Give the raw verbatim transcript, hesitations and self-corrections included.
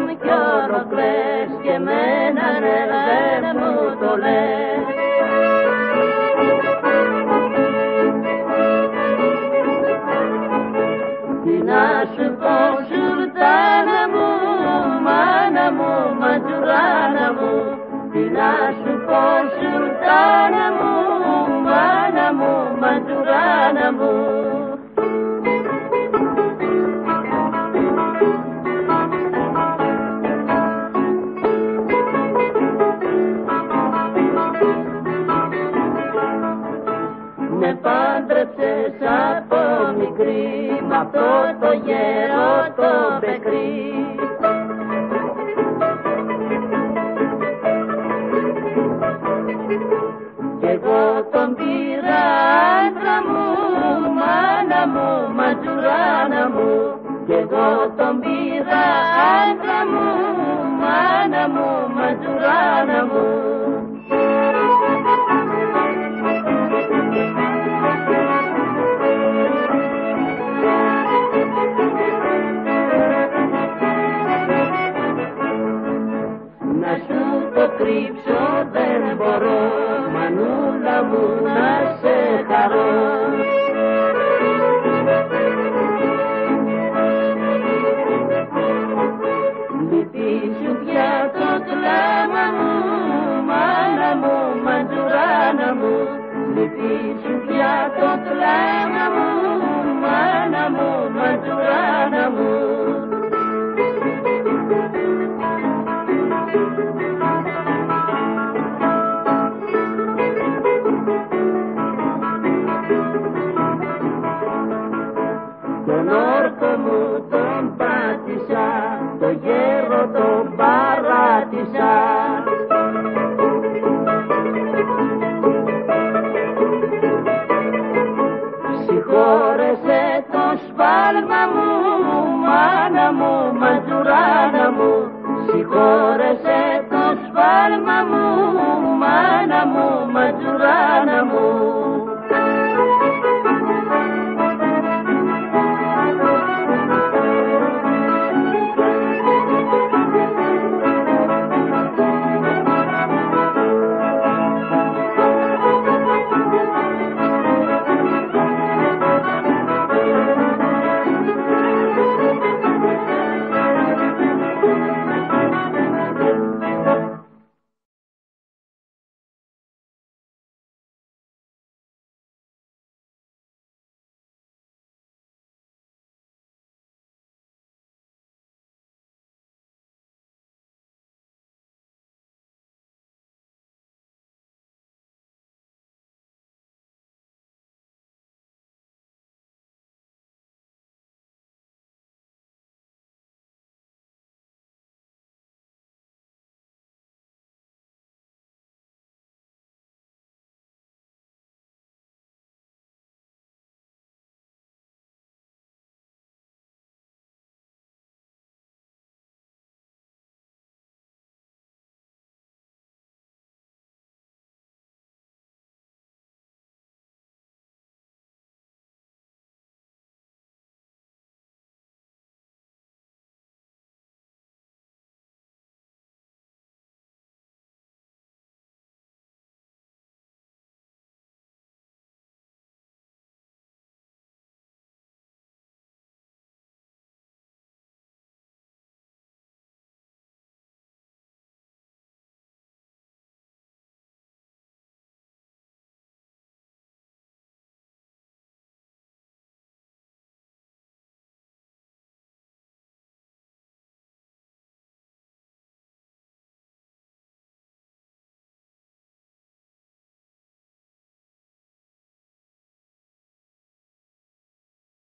κι όλο κλαις και εμένα ναι δεν μου το λες. Τι να σου πω σουλτάνα μου, μάνα μου, ματζουράνα μου, τι να σου πω σουλτάνα μου, μάνα μου, ματζουράνα μου. Με πάντρεψες από μικρή μ' αυτό το γέρο το πεκρή. Κι εγώ τον πήρα άντρα μου, μάνα μου, ματζουράνα μου. Κι εγώ τον πήρα άντρα μου, μάνα μου, ματζουράνα μου. Να σου το κρύψω δεν μπορώ, μανούλα μου να σε χαρώ. Λυπή σου πια το κλάμα μου, μάνα μου, ματζουράνα μου. Λυπή σου πια το κλάμα μου, μάνα μου, ματζουράνα μου. Τον όρκο μου τον πάτησα, το γέρο τον παράτησα. Συγχώρεσε το σφάλμα μου, μάνα μου, ματζουράνα μου. Συγχώρεσε